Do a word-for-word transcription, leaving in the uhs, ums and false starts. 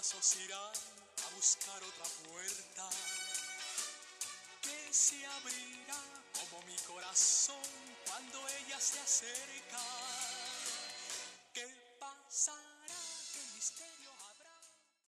pasos irán a buscar otra puerta que se abrirá como mi corazón cuando ella se acerca. ¿Qué pasa?